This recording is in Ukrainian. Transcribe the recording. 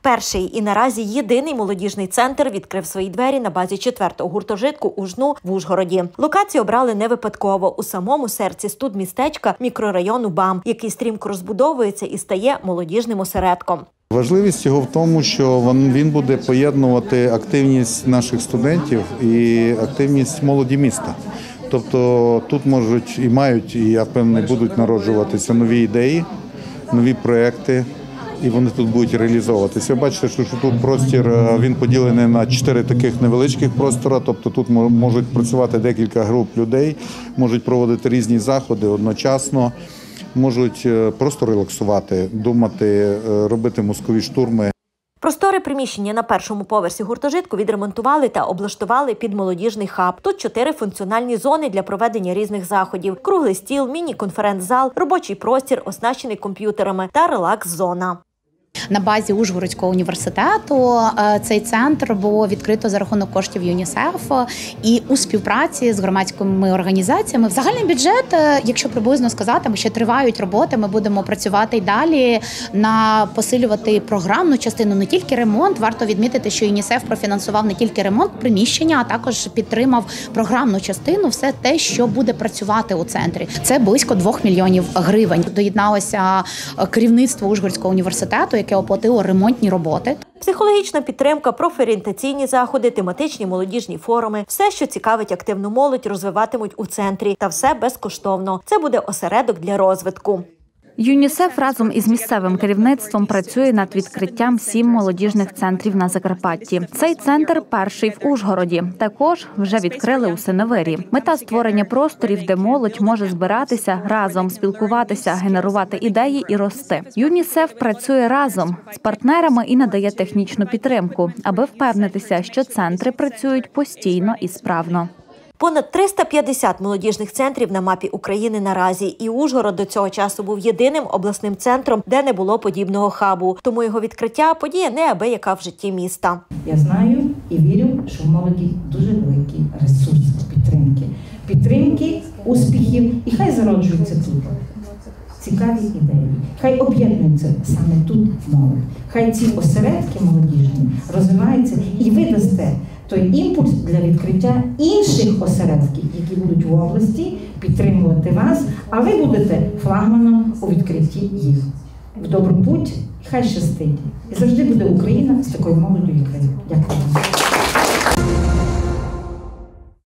Перший і наразі єдиний молодіжний центр відкрив свої двері на базі 4-го гуртожитку «Ужну» в Ужгороді. Локацію обрали не випадково. У самому серці студмістечка мікрорайону БАМ, який стрімко розбудовується і стає молодіжним осередком. Важливість його в тому, що він буде поєднувати активність наших студентів і активність молоді міста. Тобто тут можуть і мають, і я впевнений, будуть народжуватися нові ідеї, нові проекти, і вони тут будуть реалізовуватися. Бачите, що тут простір, він поділений на 4 таких невеличких простори, тобто тут можуть працювати декілька груп людей, можуть проводити різні заходи одночасно, можуть просто релаксувати, думати, робити мозкові штурми. Просторе приміщення на першому поверсі гуртожитку відремонтували та облаштували під молодіжний хаб. Тут 4 функціональні зони для проведення різних заходів. Круглий стіл, міні-конференц-зал, робочий простір, оснащений комп'ютерами та релакс-зона. На базі Ужгородського університету цей центр було відкрито за рахунок коштів ЮНІСЕФ і у співпраці з громадськими організаціями. Загальний бюджет, якщо приблизно сказати, ще тривають роботи, ми будемо працювати й далі на посилювати програмну частину, не тільки ремонт. Варто відмітити, що ЮНІСЕФ профінансував не тільки ремонт приміщення, а також підтримав програмну частину, все те, що буде працювати у центрі. Це близько 2 мільйонів гривень. Доєдналося керівництво Ужгородського університету, яке оплатило ремонтні роботи. Психологічна підтримка, профорієнтаційні заходи, тематичні молодіжні форуми – все, що цікавить активну молодь, розвиватимуть у центрі. Та все безкоштовно. Це буде осередок для розвитку. ЮНІСЕФ разом із місцевим керівництвом працює над відкриттям 7 молодіжних центрів на Закарпатті. Цей центр перший в Ужгороді. Також вже відкрили у Синевирі. Мета – створення просторів, де молодь може збиратися, разом спілкуватися, генерувати ідеї і рости. ЮНІСЕФ працює разом з партнерами і надає технічну підтримку, аби впевнитися, що центри працюють постійно і справно. Понад 350 молодіжних центрів на мапі України наразі. І Ужгород до цього часу був єдиним обласним центром, де не було подібного хабу. Тому його відкриття – подія неабияка в житті міста. Я знаю і вірю, що в молоді дуже великий ресурс підтримки, успіхів. І хай зароджуються тут цікаві ідеї. Хай об'єднуються саме тут молодь. Хай ці осередки молодіжні розвиваються і ви дасте той імпульс для відкриття інших осередків, які будуть в області підтримувати вас, а ви будете флагманом у відкритті їх. В добру путь, хай щастить. І завжди буде Україна з такою молодою, як ви. Дякую вам.